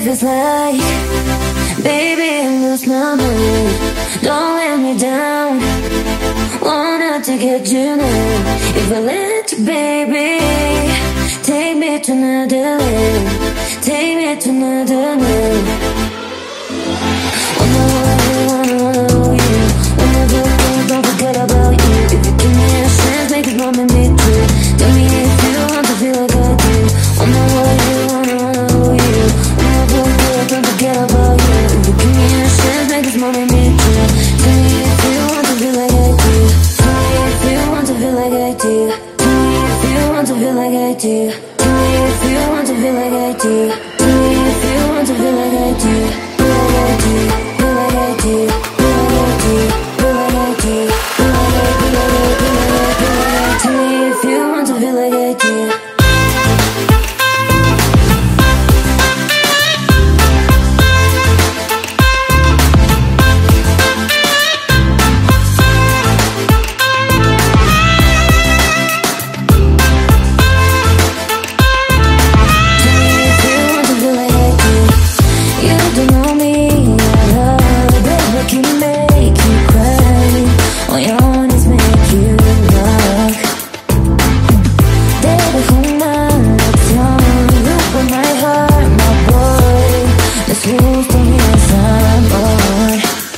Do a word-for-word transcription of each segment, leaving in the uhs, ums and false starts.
feels like, baby, I lose my mind. Don't let me down, wanted to get you now. If I let you, baby, take me to another land, take me to another land. Wanna love you, wanna love you, wanna do things, don't forget about you. If you give me a chance, make it moment me true. Tell me if you want to feel like I do. Wanna love you, wanna love you, wanna do things, don't forget about you. If you give me a chance, make this moment me true. Tell me if you want to feel like I do. Tell me if you want to feel like I do. Tell me if you want to feel like I do. Tell me if you want to feel like I do. Tell me if you want to feel like I do. Feel like I do, feel like I do, feel like I do, feel like I do, feel like I do, feel like I do, feel like I do. Tell me if you want to feel like I do.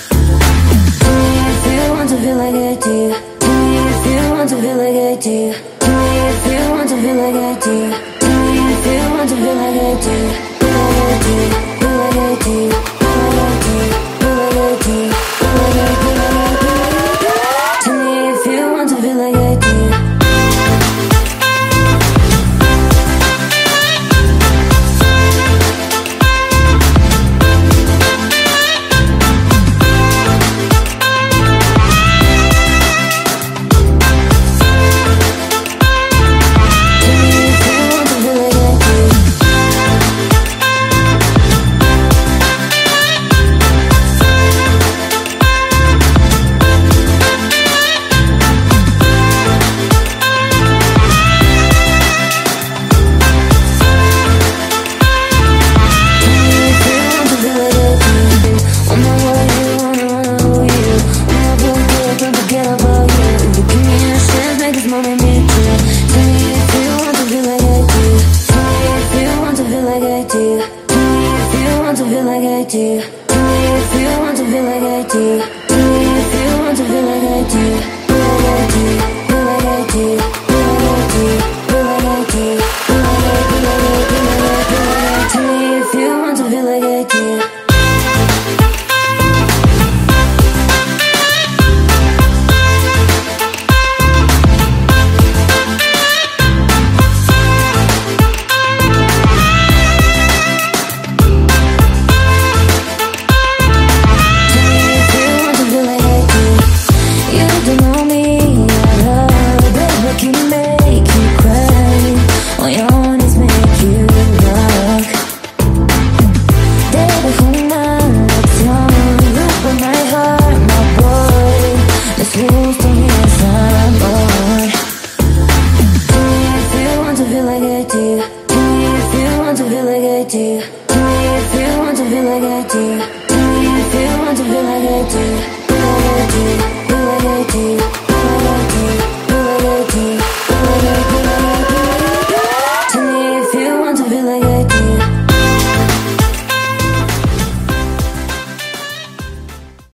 Tell me if you want to feel like I do.